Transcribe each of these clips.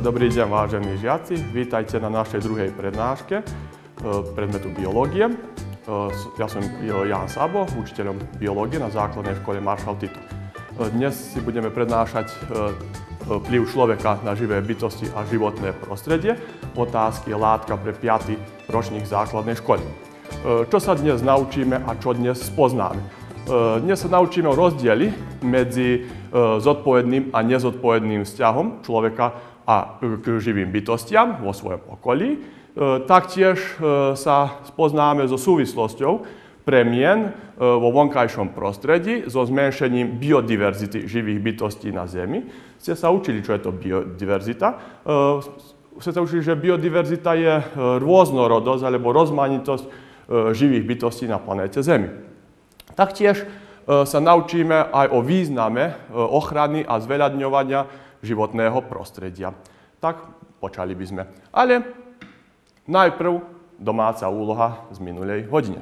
Dobrý deň, vážení žiaci. Vítajte na našej druhej prednáške predmetu biológie. Ja som Ján Sabo, učiteľom biológie na základnej škole Maršal Tito. Dnes si budeme prednášať vplyv človeka na živé bytosti a životné prostredie. Otázky látka pre 5. ročník základnej školy. Čo sa dnes naučíme a čo dnes spoznáme? Dnes sa naučíme o rozdieli medzi zodpovedným a nezodpovedným vzťahom človeka a k živým bytostiam vo svojom okolí. Taktiež sa spoznáme so súvislosťou premien vo vonkajšom prostredí so zmenšením biodiverzity živých bytostí na Zemi. Ste sa učili, čo je to biodiverzita. Ste sa učili, že biodiverzita je rôznorodosť alebo rozmanitosť živých bytostí na planéte Zemi. Taktiež sa naučíme aj o význame ochrany a zveľadňovania životného prostredia. Tak počali by sme. Ale najprv domáca úloha z minulej hodine.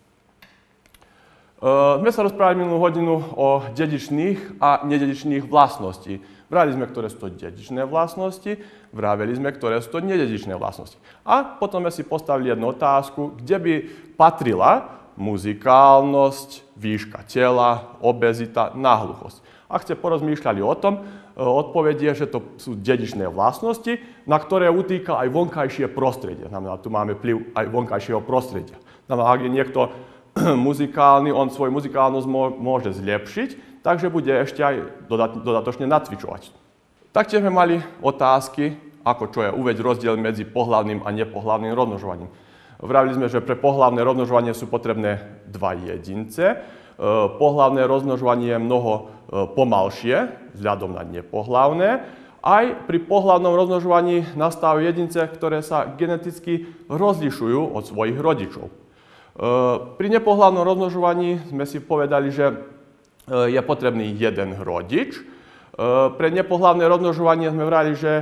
Sme sa rozprávali minulú hodinu o dedičných a nededičných vlastností. Vraveli sme, ktoré sú to dedičné vlastnosti, vraveli sme, ktoré sú to nededičné vlastnosti. A potom sme si postavili jednu otázku, kde by patrila muzikálnosť, výška tela, obezita, náhluchosť. Ak ste porozmýšľali o tom, odpoveď je, že to sú dedičné vlastnosti, na ktoré utýka aj vonkajšie prostredie. Znamená, tu máme vplyv aj vonkajšieho prostredia. Znamená, ak je niekto muzikálny, on svoju muzikálnosť môže zlepšiť, takže bude ešte aj dodatočne nacvičovať. Taktiež sme mali otázky, ako čo je uveď rozdiel medzi pohlavným a nepohlavným rozmnožovaním. Vravili sme, že pre pohlavné rozmnožovanie sú potrebné dva jedince. Pohlavné rozmnožovanie je mnoho pomalšie vzhľadom na nepohlavné. Aj pri pohlavnom rozmnožovaní nastávajú jedince, ktoré sa geneticky rozlišujú od svojich rodičov. Pri nepohlavnom rozmnožovaní sme si povedali, že je potrebný jeden rodič. Pre nepohlavné rozmnožovanie sme vravili, že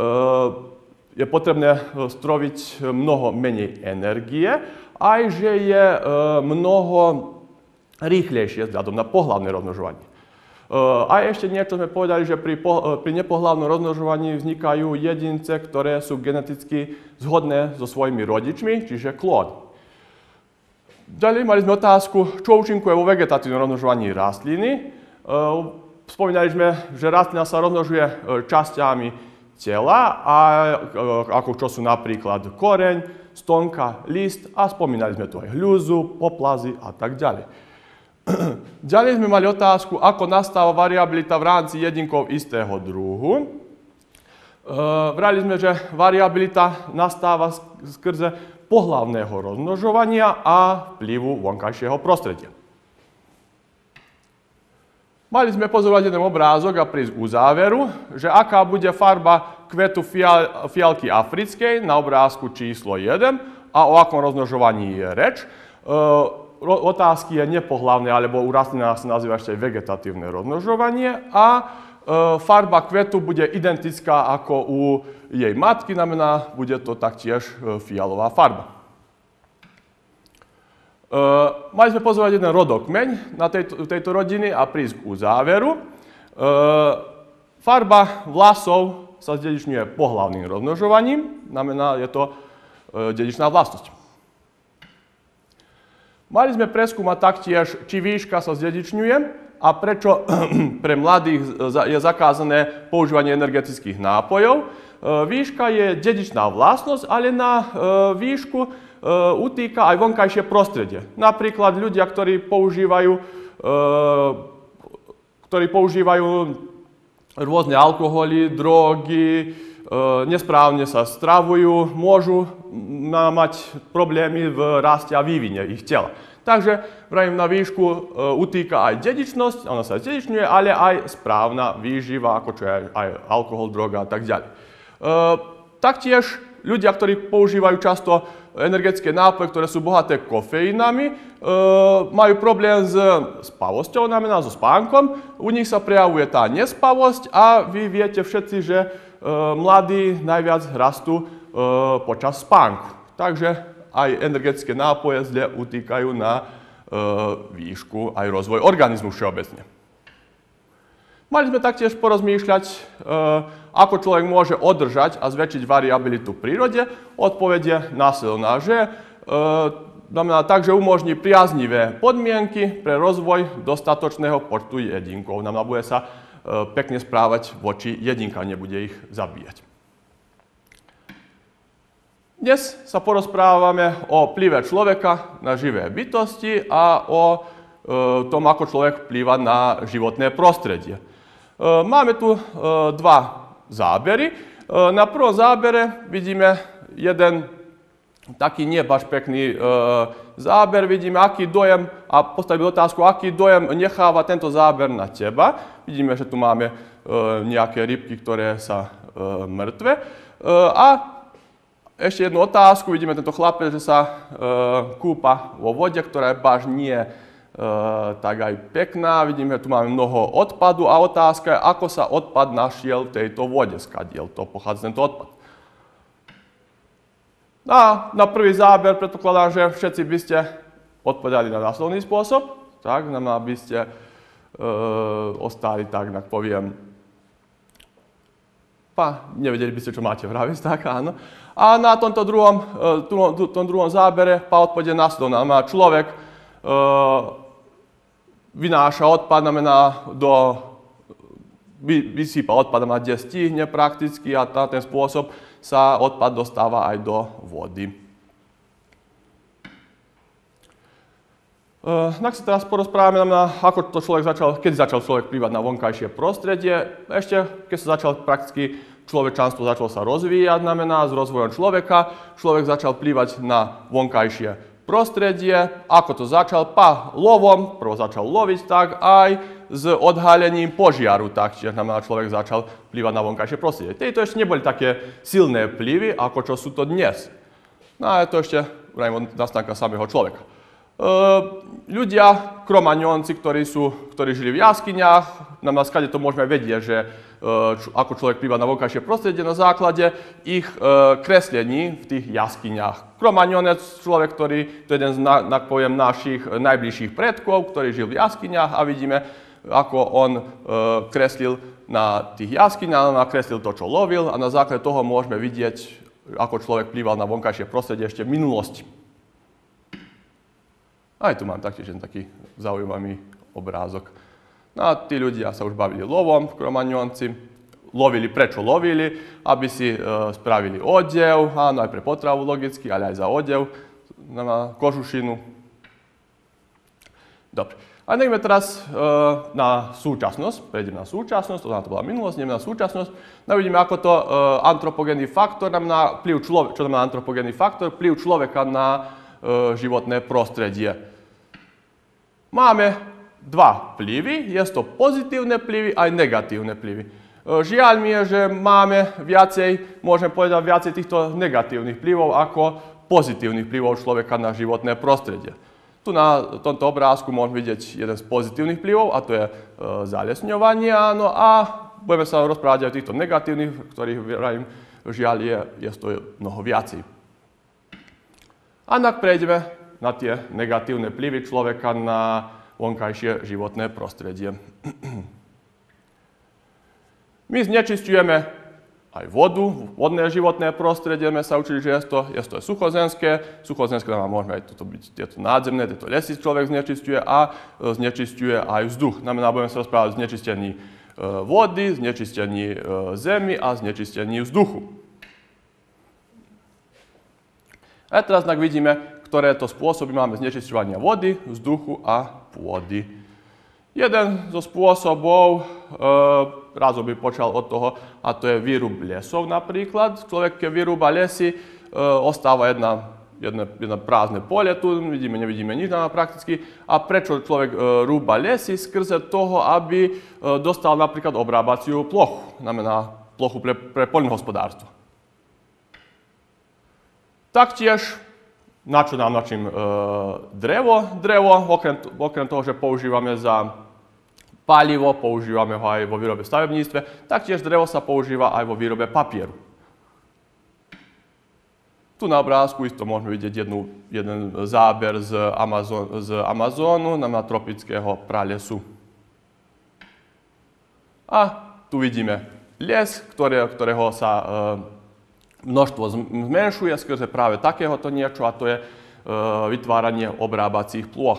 je potrebné stroviť mnoho menej energie, aj že je mnoho rýchlejšie vzhľadom na pohlavné rozmnožovanie. A ešte niečo sme povedali, že pri nepohlavnom rozmnožovaní vznikajú jedince, ktoré sú geneticky zhodné so svojimi rodičmi, čiže klóny. Ďalej mali sme otázku, čo účinkuje vo vegetatívnom rozmnožovaní rastliny. Spomínali sme, že rastlina sa rozmnožuje časťami tela, ako čo sú napríklad koreň, stonka, list a spomínali sme tu aj hľuzu, poplazy a tak ďalej. Ďalej sme mali otázku, ako nastáva variabilita v rámci jedinkov istého druhu. Vrali sme, že variabilita nastáva skrze pohlavného rozmnožovania a vplyvu vonkajšieho prostredia. Mali sme pozorovať jeden obrázok a prísť k záveru, že aká bude farba kvetu fialky africkej na obrázku číslo 1 a o akom rozmnožovaní je reč. Otázky je nepohlavné, alebo u rastlín sa nazýva ešte vegetatívne rozmnožovanie a farba kvetu bude identická ako u jej matky, znamená, bude to taktiež fialová farba. Mali sme pozorovať jeden rodokmeň na tejto rodiny a prísť k záveru. Farba vlasov sa zdedičňuje pohlavným rozmnožovaním, znamená, je to dedičná vlastnosť. Mali sme preskúmať taktiež, či výška sa zdedičňuje a prečo pre mladých je zakázané používanie energetických nápojov. Výška je dedičná vlastnosť, ale na výšku utýka aj vonkajšie prostredie. Napríklad ľudia, ktorí používajú rôzne alkoholy, drogy, nesprávne sa stravujú, môžu mať problémy v raste a vývine ich tela. Takže vravím, na výšku utýka aj dedičnosť, ona sa dedičňuje, ale aj správna výživa, ako čo je aj alkohol, droga a tak ďalej. Taktiež ľudia, ktorí používajú často energetické nápoje, ktoré sú bohaté kofeínami, majú problém s spavosťou, znamená so spánkom. U nich sa prejavuje tá nespavosť a vy viete všetci, že mladí najviac rastú počas spánku. Takže aj energetické nápoje zle utýkajú na výšku aj rozvoj organizmu všeobecne. Mali sme taktiež porozmýšľať, ako človek môže održať a zväčšiť variabilitu v prírode. Odpoveď je následovná, že znamená tak, že umožní priaznivé podmienky pre rozvoj dostatočného počtu jedinkov. Znamená, bude sa pekne správať voči jedinkám, nebude ich zabíjať. Dnes sa porozprávame o vplyve človeka na živé bytosti a o tom, ako človek vplýva na životné prostredie. Máme tu dva zábery. Na prvom zábere vidíme jeden taký nie až pekný záber. Vidíme, aký dojem, a postavili otázku, aký dojem necháva tento záber na teba. Vidíme, že tu máme nejaké rybky, ktoré sa mŕtve. A ešte jednu otázku. Vidíme tento chlapec, že sa kúpa vo vode, ktorá je baž nie tak aj pekná. Vidíme, tu máme mnoho odpadu a otázka je, ako sa odpad našiel v tejto vode, skadiaľ to pochádza tento odpad. A na prvý záber predpokladám, že všetci by ste odpovedali na následovný spôsob. Tak, znamená, by ste ostali tak, tak poviem, nevedeli by ste, čo máte vraviť, tak áno. A na tomto druhom zábere odpovede následovná. Človek vynáša odpad, znamená, vysypa odpad, kde stihne prakticky a na ten spôsob sa odpad dostáva aj do vody. Tak sa teraz porozprávame, ako to kedy začal človek vplývať na vonkajšie prostredie. Ešte, keď sa začal prakticky človečanstvo začalo sa rozvíjať, znamená, s rozvojom človeka, človek začal vplývať na vonkajšie prostredie. Ako to začal? Lovom, prvo začal loviť, tak aj s odhalením požiaru, tak čiže znamená, človek začal vplývať na vonkajšie prostredie. Tieto ešte neboli také silné vplyvy, ako čo sú to dnes. No a je to ešte od nastanka samého človeka. Ľudia, kromaňonci, ktorí žili v jaskyniach, na skade to môžeme vedieť, že ako človek vplýva na vonkajšie prostredie na základe ich kreslení v tých jaskyniach. Kromaňonec, človek, to je jeden z našich najbližších predkov, ktorý žil v jaskyniach, a vidíme, ako on kreslil na tých jaskyniach, nakreslil to, čo lovil, a na základe toho môžeme vidieť, ako človek vplýval na vonkajšie prostredie ešte v minulosti. Aj tu mám taktiež taký zaujímavý obrázok. No a tí ľudia sa už bavili lovom, kromaňonci. Lovili, prečo lovili? Aby si spravili odev, áno, aj pre potravu logicky, ale aj za odev, na kožušinu. Dobre. A ideme teraz na súčasnosť. Prejdeme na súčasnosť, to bola minulosť, ideme na súčasnosť. No vidíme, ako to antropogénny faktor znamená vplyv človeka, čo znamená antropogénny faktor, vplyv človeka na životné prostredie. Máme dva vplyvy, je to pozitívne vplyvy aj negatívne vplyvy. Žiaľ mi je, že máme môžeme povedať viacej týchto negatívnych vplyvov ako pozitívnych vplyvov človeka na životné prostredie. Tu na tomto obrázku môžeme vidieť jeden z pozitívnych vplyvov, a to je zalesňovanie. No a budeme sa rozprávať aj o týchto negatívnych, ktorých žiaľ je to mnoho viacej. A tak prejdeme na tie negatívne vplyvy človeka na vonkajšie životné prostredie. My znečisťujeme aj vodu, vodné životné prostredie, sme sa učili, že je to suchozemské. Suchozemské môžeme aj tieto nádzemné, tieto lesy človek znečisťuje, a znečisťuje aj vzduch. Znamená, budeme sa rozprávať o znečistení vody, znečistení zemi a znečistení vzduchu. A teraz vidíme, ktoré to spôsoby máme znečisťovania vody, vzduchu a pôdy. Jeden zo spôsobov, raz by počal od toho, a to je výrub lesov napríklad. Človek, keď vyrúba lesy, ostáva jedno prázdne pole, tu nevidíme nič prakticky. A prečo človek rúba lesy? Skrze toho, aby dostal napríklad obrábaciu plochu, znamená plochu pre poľnohospodárstvo. Taktiež, na čo nám načím drevo? Drevo, okrem toho, že používame za palivo, používame ho aj vo výrobe stavebníctve, taktiež drevo sa používa aj vo výrobe papieru. Tu na obrázku isto môžeme vidieť jeden záber z Amazónu, na tropického pralesu. A tu vidíme les, ktorého sa množstvo zmenšuje skrze práve takéhoto niečo, a to je vytváranie obrábacích plôch.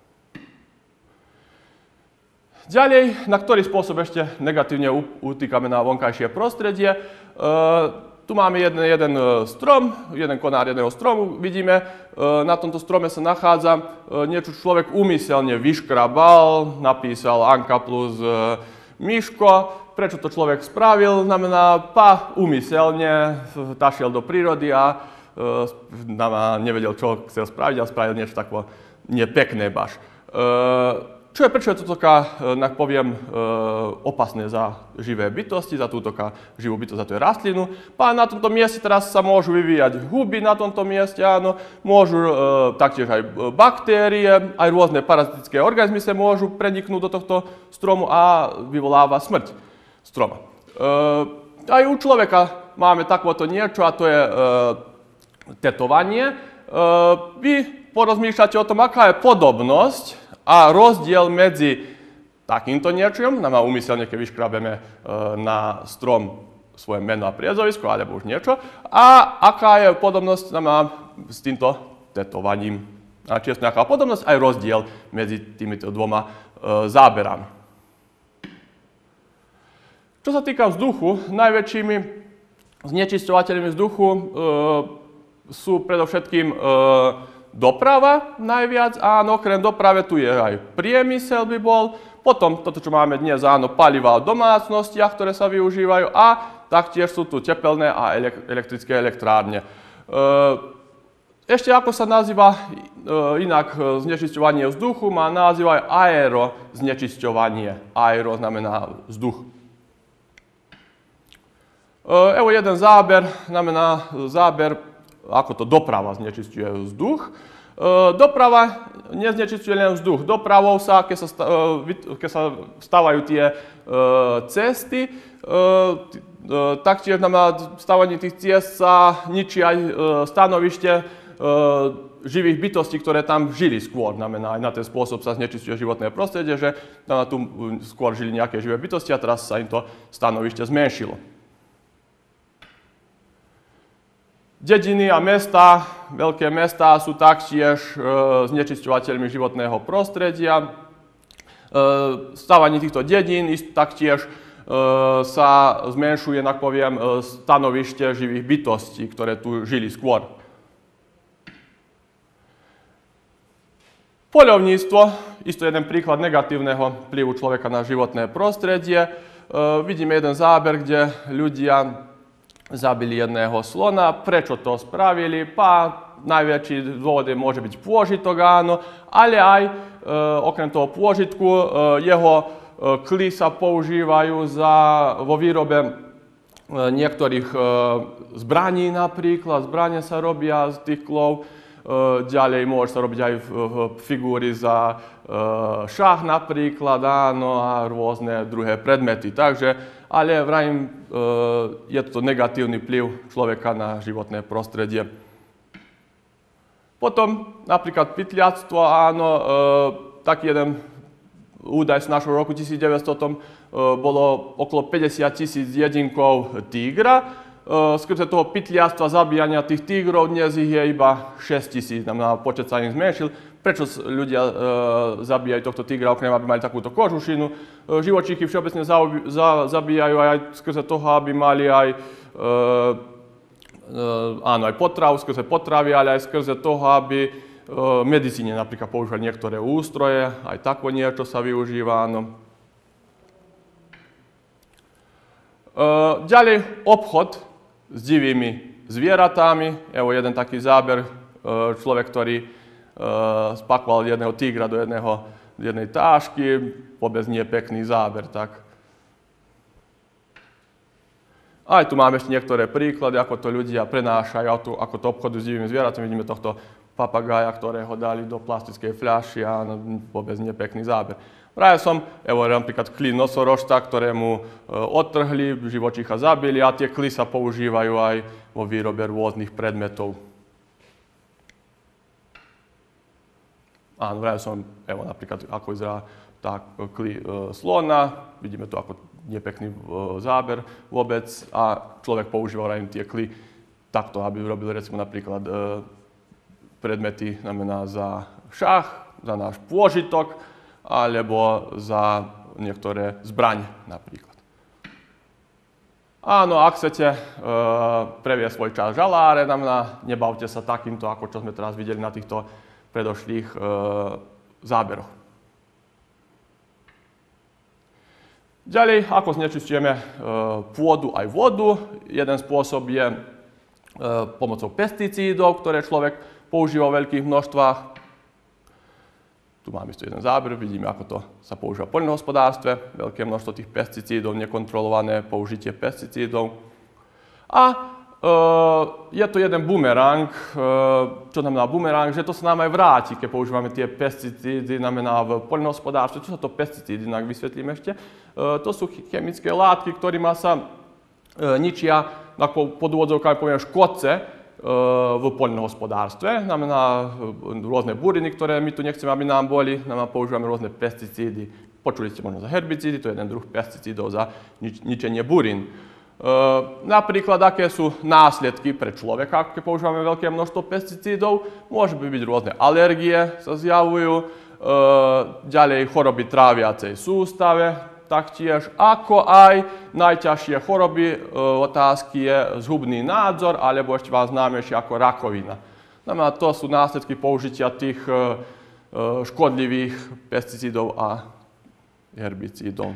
Ďalej, na ktorý spôsob ešte negatívne utýkame na vonkajšie prostredie. Tu máme jeden strom, jeden konár jedného stromu. Vidíme, na tomto strome sa nachádza niečo, čo človek úmyselne vyškrabal, napísal Anka plus Miško. Prečo to človek spravil? Znamená, úmyselne tašiel do prírody a nevedel, čo chcel spraviť, a spravil niečo také nepekné baš. Prečo je to taká, poviem, opasné za živé bytosti, za túto živú bytosť, za tú rastlinu. Na tomto mieste teraz sa môžu vyvíjať huby na tomto mieste, áno, môžu taktiež aj baktérie, aj rôzne parazitické organizmy sa môžu preniknúť do tohto stromu a vyvoláva smrť stroma. Aj u človeka máme takéto niečo, a to je tetovanie. Vy porozmýšľate o tom, aká je podobnosť a rozdiel medzi takýmto niečom, úmyselne, keď vyškrabeme na strom svoje meno a priezvisko, alebo už niečo, a aká je podobnosť s týmto tetovaním. A či je nejaká podobnosť, aj rozdiel medzi týmito dvoma záberami. Čo sa týka vzduchu, najväčšími znečisťovateľmi vzduchu sú predovšetkým doprava najviac, áno, okrem doprave tu je aj priemysel by bol, potom toto, čo máme dnes, áno, palivá v domácnostiach, ktoré sa využívajú, a taktiež sú tu tepelné a elektrické elektrárne. Ešte ako sa nazýva inak znečisťovanie vzduchu, má názov aj aeroznečisťovanie. Aero znamená vzduch. Evo jeden záber, znamená záber, ako to doprava znečisťuje vzduch. Doprava neznečisťuje len vzduch. Dopravou sa, keď sa stavajú tie cesty, taktiež na stavanie tých ciest sa ničí aj stanovište živých bytostí, ktoré tam žili skôr. Znamená, aj na ten spôsob sa znečisťuje životné prostredie, že tu skôr žili nejaké živé bytosti a teraz sa im to stanovište zmenšilo. Dediny a mestá, veľké mestá sú taktiež znečisťovateľmi životného prostredia. Stavanie týchto dedín taktiež sa zmenšuje, tak poviem, stanovište živých bytostí, ktoré tu žili skôr. Poľovníctvo, isto jeden príklad negatívneho vplyvu človeka na životné prostredie. Vidíme jeden záber, kde ľudia zabili jedného slona. Prečo to spravili? Najväčší dôvod môže byť pôžitok, áno, ale aj okrem toho pôžitku jeho kly sa používajú vo výrobe niektorých zbraní napríklad. Zbranie sa robia z tých klov. Ďalej môže sa robiť aj figúry za šach napríklad, áno, a rôzne druhé predmety. Ale vrajím, je to negatívny vplyv človeka na životné prostredie. Potom napríklad pytliactvo, áno, taký jeden údaj z našho roku 1900 bolo okolo 50 000 jedinkov tígra. Skrze toho pytliactva, zabíjania tých tígrov, dnes ich je iba 6 000, znamená, počet sa im zmenšil. Prečo ľudia zabíjajú tohto tígra, okrem aby mali takúto kožušinu? Živočíchy všeobecne zabíjajú aj skrze toho, aby mali aj aj potravu, skrze potravy, ale aj skrze toho, aby v medicíne napríklad používali niektoré ústroje, aj tako niečo sa využíva, áno. Ďalej obchod s divými zvieratami. Evo jeden taký záber, človek, ktorý spakoval jedného tígra do jednej tášky, vôbec nie pekný záber. Tak. Aj tu máme ešte niektoré príklady, ako to ľudia prenášajú, ako to obchodu s divými zvieratami. Vidíme tohto papagája, ktorého dali do plastickej fľaši a vôbec nie pekný záber. Vraj som, napríklad klí nosorožca, ktorému odtrhli, živočícha zabili a tie kly sa používajú aj vo výrobe rôznych predmetov. Áno, vravil som, evo napríklad, ako vyzerá tá kli slona, vidíme tu ako nepekný záber vôbec a človek používal tie kli takto, aby urobil recimo napríklad predmety, znamená za šach, za náš pôžitok alebo za niektoré zbraň napríklad. Áno, ak chcete previesť svoj čas žaláre, znamená, nebavte sa takýmto, ako čo sme teraz videli na týchto predošlých záberoch. Ďalej, ako znečistujeme pôdu aj vodu. Jeden spôsob je pomocou pesticídov, ktoré človek používa v veľkých množstvách. Tu máme isto jeden záber, vidíme, ako to sa používa v poľnohospodárstve. Veľké množstvo tých pesticídov, nekontrolované použitie pesticídov. A je to jeden bumerang. Čo znamená bumerang? Že to sa nám aj vráti, keď používame tie pesticídy, znamená v poľnohospodárstve. Čo sú to pesticídy, inak vysvetlím ešte. To sú chemické látky, ktorými sa ničia, pod úvodzovkami poviem, škodce v poľnohospodárstve. Znamená rôzne buriny, ktoré my tu nechceme, aby nám boli. Znamená, používame rôzne pesticídy. Počuli ste možno za herbicídy, to je jeden druh pesticídov za ničenie burín. Napríklad, aké sú následky pre človeka, keď používame veľké množstvo pesticídov. Môžu byť rôzne alergie, sa zjavujú, ďalej choroby tráviacej sústave, taktiež, ako aj najťažšie choroby, otázky je zhubný nádor, alebo ešte vám známejšie ako rakovina. Znamená, to sú následky použitia tých škodlivých pesticídov a herbicídov.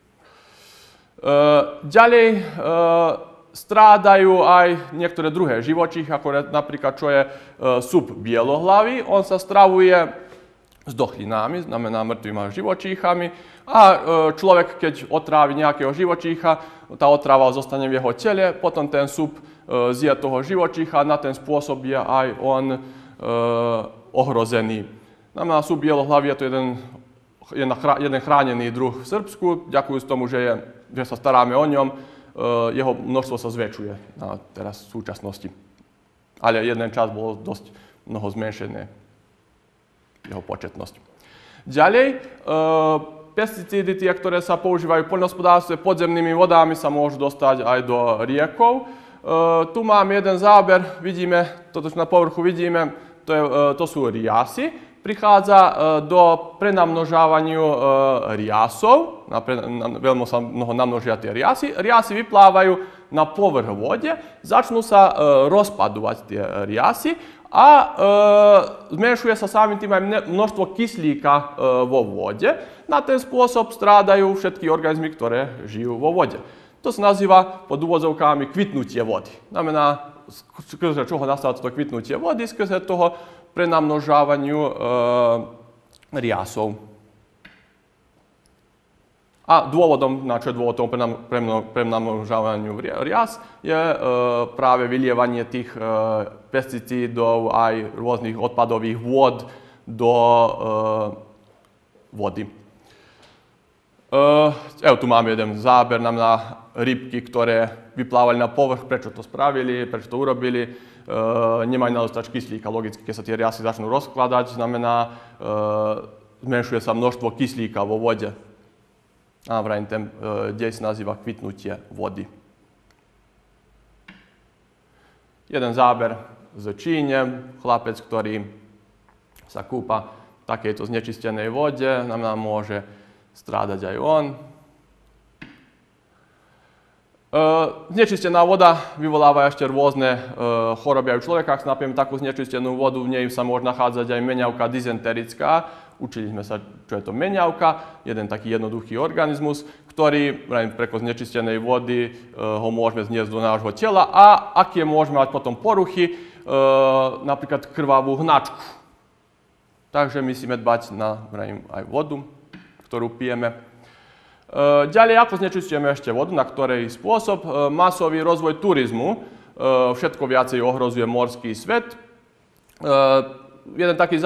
Ďalej strádajú aj niektoré druhé živočíchy, ako napríklad čo je sup bielohlavý. On sa stravuje s dochlinami, znamená mŕtvými živočíchami. A človek, keď otrávi nejakého živočícha, tá otrava zostane v jeho tele, potom ten sup zje toho živočícha, na ten spôsob je aj on ohrozený. Znamená, sup bielohlavý je to jeden chránený druh v Srbsku, ďakujú tomu, že sa staráme o ňom, jeho množstvo sa zväčšuje teraz v súčasnosti. Ale jeden čas bolo dosť mnoho zmenšené jeho početnosť. Ďalej, pesticídy, tie, ktoré sa používajú v poľnohospodárstve, podzemnými vodami sa môžu dostať aj do riekov. Tu máme jeden záber, vidíme, toto na povrchu vidíme, to sú riasy. Prichádza do prenamnožávaniu riasov, veľmi sa mnoho namnožia tie riasy. Riasy vyplávajú na povrch vode, začnú sa rozpadovať tie riasy a zmenšuje sa samým tým aj množstvo kyslíka vo vode. Na ten spôsob strádajú všetky organizmy, ktoré žijú vo vode. To sa nazýva pod úvodzovkami kvitnutie vody. Znamená, skrze čoho nastáva to kvitnutie vody, skrze toho prenamnožávaniu riasov. A dôvodom, čo je dôvodom prenamnožávaniu rias, je práve vylievanie tých pesticídov aj rôznych odpadových vôd do vody. Evo tu máme jeden záber na rybky, ktoré vyplávali na povrch, prečo to spravili, prečo to urobili. Nemajú nedostatok kyslíka, logicky, keď sa tie riasy začnú rozkladať, znamená, zmenšuje sa množstvo kyslíka vo vode. A vrajím, ten dej sa nazýva kvitnutie vody. Jeden záber z Číne, chlapec, ktorý sa kúpa v takejto znečistenej vode, znamená, môže strádať aj on. Znečistená voda vyvoláva ešte rôzne choroby aj u človeka. Ak napijeme takú znečistenú vodu, v nej sa môže nachádzať aj meňavka dysenterická. Učili sme sa, čo je to meňavka, jeden taký jednoduchý organizmus, ktorý preko znečistenej vody ho môžeme zniesť do nášho tela a aké môžeme mať potom poruchy, napríklad krvavú hnačku. Takže musíme dbať na aj vodu, ktorú pijeme. Ďalej, ako znečistujeme ešte vodu, na ktorej spôsob? Masový rozvoj turizmu všetko viacej ohrozuje morský svet. Jeden taký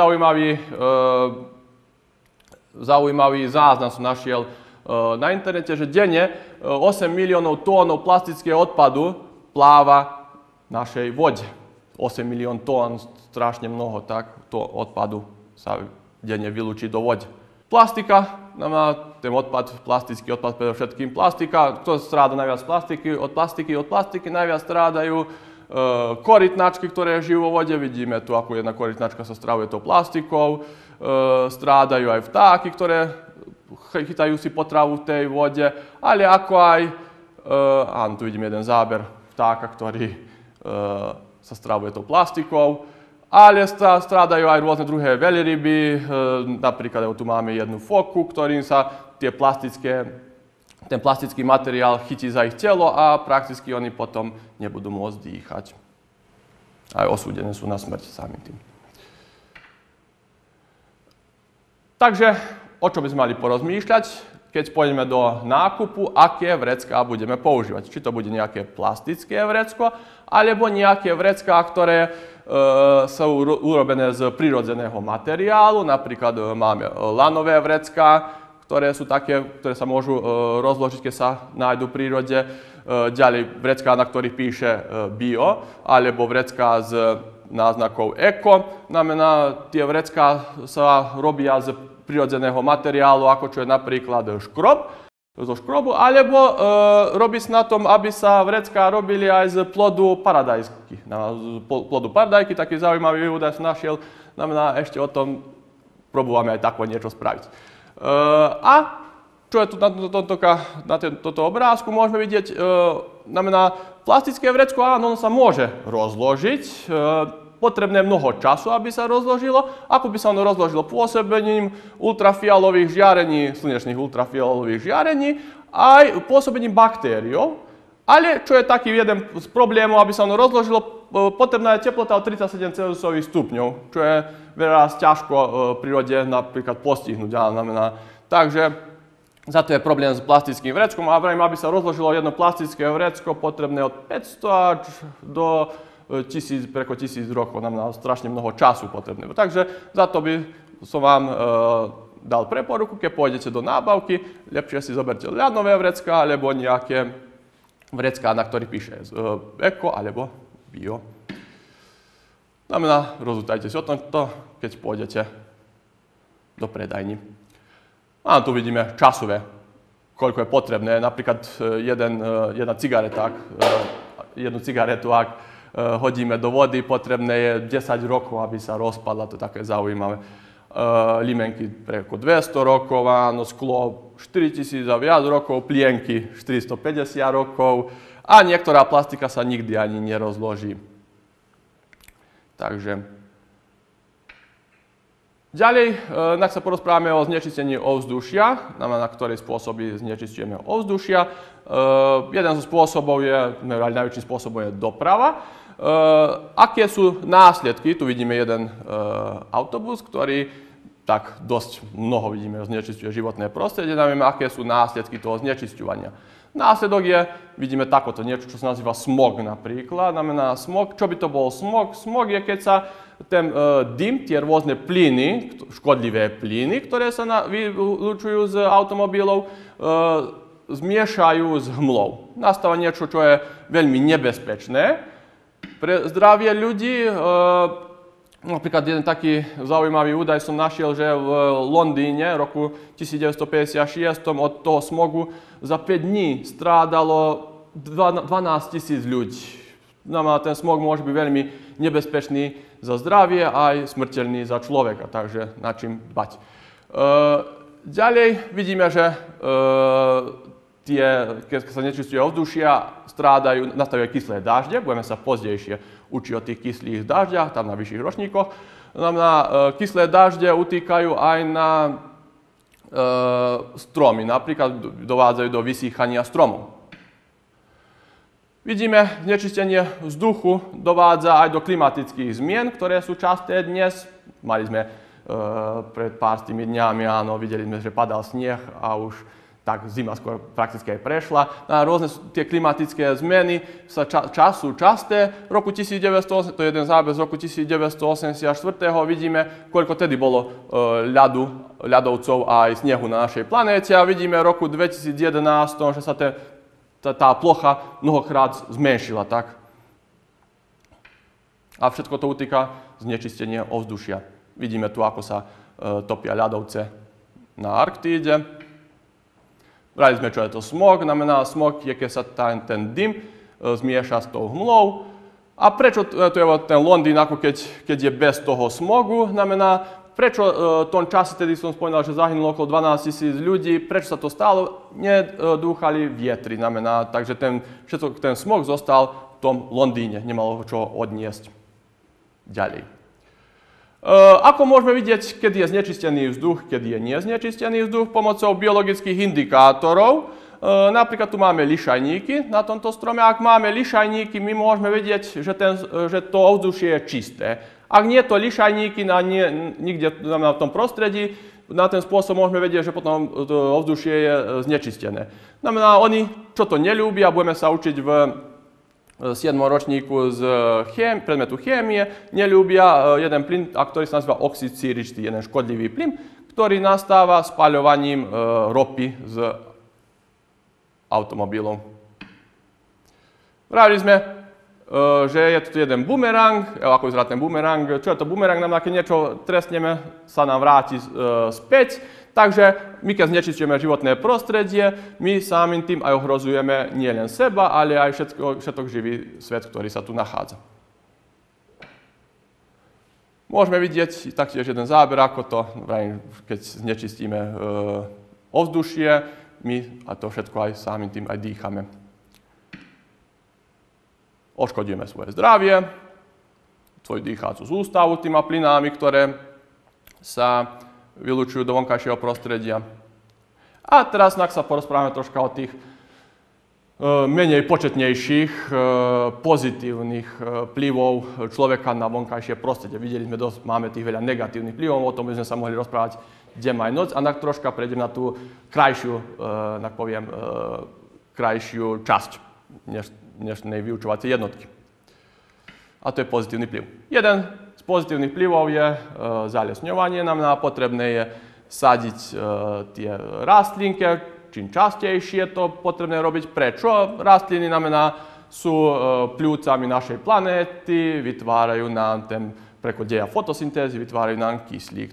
zaujímavý záznam som našiel na internete, že denne 8 miliónov tónov plastického odpadu pláva v našej vode. 8 milión tón, strašne mnoho, tak, to odpadu sa denne vylúčiť do vode. Plastika, ten odpad, plastický odpad, predovšetkým plastika. Kto stráda najviac plastiky? Od plastiky najviac strádajú korytnačky, ktoré žijú vo vode. Vidíme tu, ako jedna korytnačka sa stravuje tou plastikou. Strádajú aj vtáky, ktoré chytajú si potravu v tej vode, ale ako aj, áno, tu vidíme jeden záber vtáka, ktorý sa stravuje tou plastikou. Ale strádajú aj rôzne druhé veľryby, napríklad tu máme jednu foku, ktorým sa ten plastický materiál chytí za ich telo a prakticky oni potom nebudú môcť dýchať. Aj osúdené sú na smrť samým tým. Takže, o čo by sme mali porozmýšľať, keď pôjdeme do nákupu, aké vrecká budeme používať. Či to bude nejaké plastické vrecko, alebo nejaké vrecká, ktoré sú urobené z prírodzeného materiálu. Napríklad máme lanové vrecká, ktoré sú také, ktoré sa môžu rozložiť, keď sa nájdu v prírode. Ďalej vrecká, na ktorých píše bio, alebo vrecká s náznakou eko. Znamená, tie vrecká sa robia z prírodzeného materiálu, ako čo je napríklad škrob, zo škrobu, alebo robí sa na tom, aby sa vrecká robili aj z plodu paradajky. Z plodu paradajky, taký zaujímavý údaj som našiel, znamená, ešte o tom probujeme aj takové niečo spraviť. A čo je tu na tomto obrázku, môžeme vidieť, znamená, plastické vrecko, áno, ono sa môže rozložiť, potrebné mnoho času, aby sa rozložilo. Ako by sa ono rozložilo? Pôsobením ultrafialových žiarení, slnečných ultrafialových žiarení, aj pôsobením baktériov. Ale čo je taký jeden z problémov, aby sa ono rozložilo, potrebná je teplota od 37 celsiusových stupňov, čo je veľa ťažko v prírode napríklad postihnúť. Takže za to je problém s plastickým vreckom. A vrajím, aby sa rozložilo jedno plastické vrecko, potrebné od 500 až do preko 1000 rokov, nám strašne mnoho času potrebné. Takže za to by som vám dal preporuku, keď pôjdete do nábavky, lepšie si zoberte ľadnové vrecká, alebo nejaké vrecká, na ktorých píše eko alebo bio. Znamená, rozútajte si o tomto, keď pôjdete do predajní. A tu vidíme časové, koľko je potrebné. Napríklad jednu cigaretu, ak hodíme do vody, potrebné je 10 rokov, aby sa rozpadla, to je také zaujímavé. Limenky preko 200 rokov, áno, sklo 4000 a viac rokov, plienky 450 rokov a niektorá plastika sa nikdy ani nerozloží. Takže ďalej, ak sa porozprávame o znečistení ovzdušia, na ktorej spôsoby znečistujeme ovzdušia. Jeden zo spôsobov najväčším spôsobom je doprava. Aké sú následky? Tu vidíme jeden autobus, ktorý tak dosť mnoho vidíme, znečisťuje životné prostredie. Nevieme, aké sú následky toho znečisťovania. Následok je, vidíme takoto niečo, čo sa nazýva smog napríklad. Znamená smog. Čo by to bol smog? Smog je, keď sa ten dym, tie rôzne plyny, škodlivé plyny, ktoré sa vylučujú z automobilov, zmiešajú s hmlou. Nastáva niečo, čo je veľmi nebezpečné pre zdravie ľudí. Napríklad jeden taký zaujímavý údaj som našiel, že v Londýne v roku 1956 od toho smogu za 5 dní strádalo 12 000 ľudí. Znamená, ten smog môže byť veľmi nebezpečný za zdravie aj smrteľný za človeka, takže na čím dbať. Ďalej vidíme, že keď sa nečistuje ovzdušia, nastávajú kyslé dažde. Budeme sa pozdejšie učiť o tých kyslých dažďach, tam na vyšších ročníkoch. Kyslé dažde utýkajú aj na stromy, napríklad dovádzajú do vysýchania stromov. Vidíme, znečistenie vzduchu dovádza aj do klimatických zmien, ktoré sú časté dnes. Mali sme pred pár tými dňami, áno, videli sme, že padal sneh a už tak zima skôr prakticky aj prešla. A rôzne tie klimatické zmeny sú časté. V roku 1908, to je jeden záber z roku 1984, vidíme, koľko tedy bolo ľadovcov a aj snehu na našej planéte. A vidíme v roku 2011, že sa tá plocha mnohokrát zmenšila. Tak? A všetko to utýka znečistenie ovzdušia. Vidíme tu, ako sa topia ľadovce na Arktíde. Brali sme, čo je to smog. Znamená, smog je, keď sa ten dym zmieša s tou hmlou. A prečo to je ten Londýn, ako keď je bez toho smogu? Znamená, prečo v tom čase, tedy som spomínal, že zahynulo okolo 12 000 ľudí, prečo sa to stalo? Nedúchali vietry, znamená, takže ten smog zostal v tom Londýne, nemalo čo odniesť ďalej. Ako môžeme vidieť, keď je znečistený vzduch, keď je neznečistený vzduch, pomocou biologických indikátorov. Napríklad tu máme lišajníky na tomto strome. Ak máme lišajníky, my môžeme vedieť, že to ovzdušie je čisté. Ak nie je to lišajníky nikde v tom prostredí, na ten spôsob môžeme vedieť, že potom to ovzdušie je znečistené. Znamená, oni čo to neľúbia, budeme sa učiť v 7. ročníku z predmetu chémie, neľúbia jeden plyn, ktorý sa nazýva oxid síričitý, jeden škodlivý plyn, ktorý nastáva spaľovaním ropy z automobilov. Vravili sme, že je tu jeden bumerang, ako vyzerá ten bumerang. Čo je to bumerang? Nám, keď niečo trestneme, sa nám vráti späť. Takže my, keď znečistujeme životné prostredie, my samým tým aj ohrozujeme nielen seba, ale aj všetok živý svet, ktorý sa tu nachádza. Môžeme vidieť taktiež jeden záber, ako to, keď znečistíme ovzdušie, my a to všetko aj samým tým aj dýchame. Odškodíme svoje zdravie, svoju dýchacú sústavu tými plynami, ktoré sa vylučujú do vonkajšieho prostredia. A teraz sa porozprávame troška o tých menej početnejších pozitívnych vplyvov človeka na vonkajšie prostredie. Videli sme máme tých veľa negatívnych vplyvov, o tom by sme sa mohli rozprávať deň aj noc. A troška prejdem na tú krajšiu časť dnešnej vyučovacej jednotky. A to je pozitívny vplyv. Jeden z pozitívnych vplyvov je zalesňovanie. Znamená, potrebné je sadiť tie rastlinky. Čím častejšie to potrebné robiť. Prečo? Rastliny sú pľúcami našej planéty, vytvárajú nám preko deja fotosyntézy, vytvárajú nám kyslík.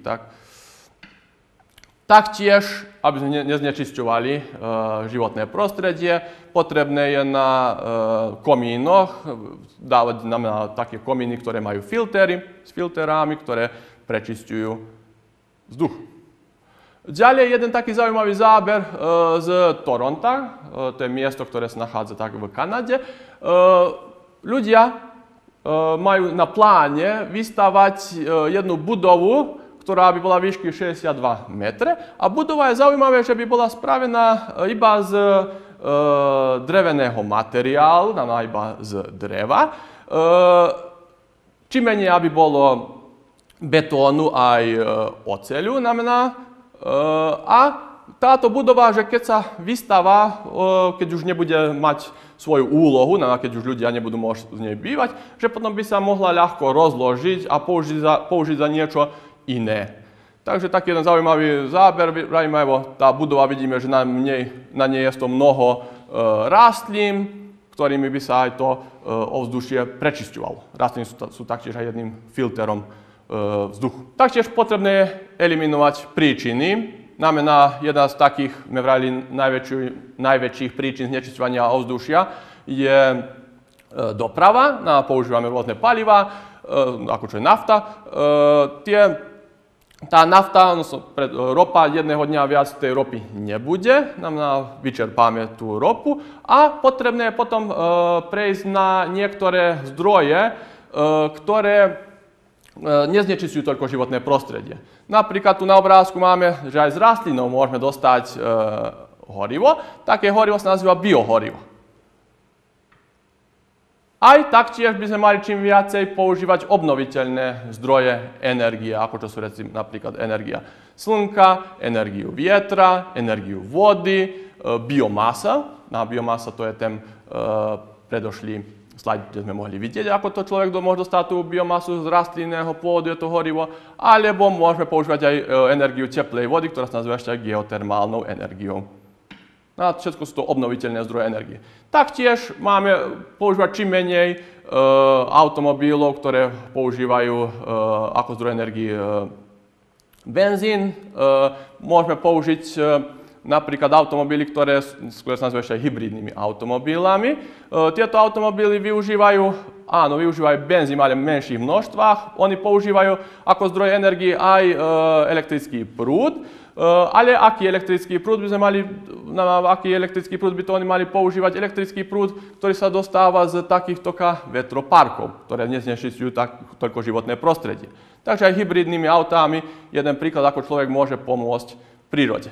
Taktiež, aby sme neznečisťovali životné prostredie, potrebné je na komínoch dávať na také komíny, ktoré majú filtery s filterami, ktoré prečisťujú vzduch. Ďalej jeden taký zaujímavý záber z Toronta, to je miesto, ktoré sa nachádza tak v Kanade. Ľudia majú na pláne vystavať jednu budovu, ktorá by bola výšky 62 metre. A budova je zaujímavé, že by bola spravená iba z dreveného materiálu, iba z dreva. Čím menej, aby bolo betónu aj oceľu, a táto budova, že keď sa vystáva, keď už nebude mať svoju úlohu, keď už ľudia nebudú môcť z nej bývať, že potom by sa mohla ľahko rozložiť a použiť za niečo iné. Takže taký jeden zaujímavý záber, tá budova, vidíme, že na nej je to mnoho rastlín, ktorými by sa aj to ovzdušie prečisťovalo. Rastliny sú taktiež aj jedným filterom vzduchu. Taktiež potrebné je eliminovať príčiny. Znamená, jedna z takých, najväčších príčin znečisťovania ovzdušia je doprava. Používame rôzne paliva, ako čo je nafta. Tá nafta, ropa, jedného dňa viac tej ropy nebude, vyčerpáme tú ropu a potrebné je potom prejsť na niektoré zdroje, ktoré neznečistujú toľko životné prostredie. Napríklad tu na obrázku máme, že aj z rastlinou môžeme dostať horivo. Také horivo sa nazýva biohorivo. Aj taktiež by sme mali čím viacej používať obnoviteľné zdroje energie, ako čo sú napríklad energia slnka, energiu vietra, energiu vody, biomasa. Biomasa to je ten predošlý slajd, kde sme mohli vidieť, ako to človek môže dostať tú biomasu z rastlinného pôvodu, je to horivo, alebo môžeme používať aj energiu teplej vody, ktorá sa nazýva ešte aj geotermálnou energiou. A všetko sú to obnoviteľné zdroje energie. Taktiež máme používať čím menej automobilov, ktoré používajú ako zdroj energie Benzín môžeme použiť napríklad automobily, ktoré sa nazývajú ešte aj hybridnými automobilami. Tieto automobily využívajú benzín, ale v menších množstvách. Oni používajú ako zdroj energie aj elektrický prúd. Ale aký elektrický prúd by to oni mali používať? Elektrický prúd, ktorý sa dostáva z takýchto vetroparkov, ktoré neznečistujú toľko životné prostredie. Takže aj hybridnými autami jeden príklad, ako človek môže pomôcť prírode.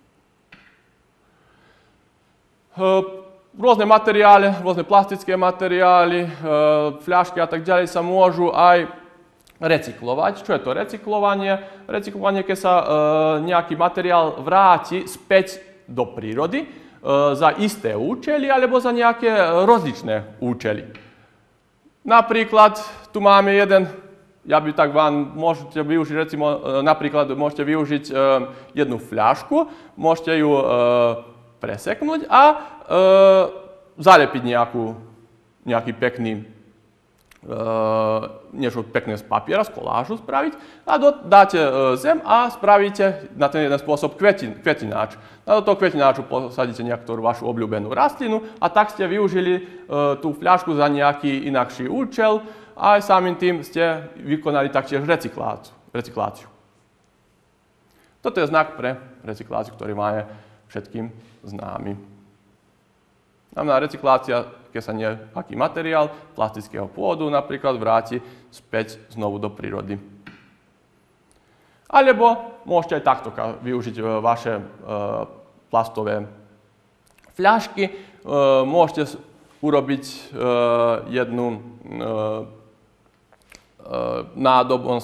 Rôzne materiály, rôzne plastické materiály, fľašky a tak ďalej sa môžu aj recyklovať. Čo je to recyklovanie? Recyklovanie, keď sa nejaký materiál vráti späť do prírody za isté účely alebo za nejaké rozličné účely. Napríklad tu máme môžete využiť, napríklad môžete využiť jednu fľašku, môžete ju preseknúť a zalepiť nejaký pekný niečo pekné z papiera, z kolážu spraviť a dáte zem a spravíte na ten jeden spôsob kvetináč. A do toho kvetináču posadíte nejakú vašu obľúbenú rastlinu a tak ste využili tú fľašku za nejaký inakší účel a aj samým tým ste vykonali taktiež recykláciu. Toto je znak pre recykláciu, ktorý máme všetkým známy. Znamená recyklácia, keď sa nejaký materiál plastického pôdu napríklad vráti späť znovu do prírody. Alebo môžete aj takto využiť vaše plastové fľašky. Môžete urobiť jednu nádobu,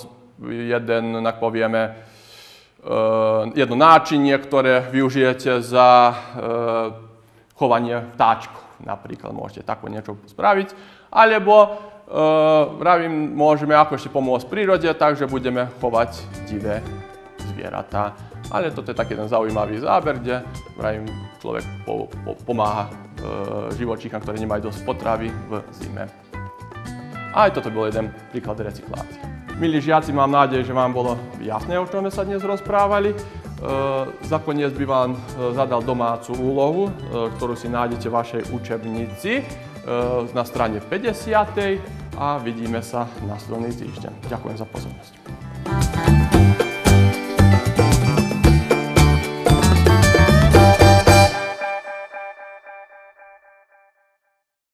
jedno náčinie, ktoré využijete za chovanie vtáčkov. Napríklad môžete také niečo spraviť. Alebo môžeme ako ešte pomôcť prírode, takže budeme chovať divé zvieratá. Ale toto je taký jeden zaujímavý záber, kde človek pomáha živočíchom, ktorí nemajú dosť potravy v zime. A aj toto bol jeden príklad recyklácie. Milí žiaci, mám nádej, že vám bolo jasné, o čom sme sa dnes rozprávali. Nakoniec by vám zadal domácu úlohu, ktorú si nájdete v vašej učebnici na strane 50. a vidíme sa nasledný týždeň. Ďakujem za pozornosť.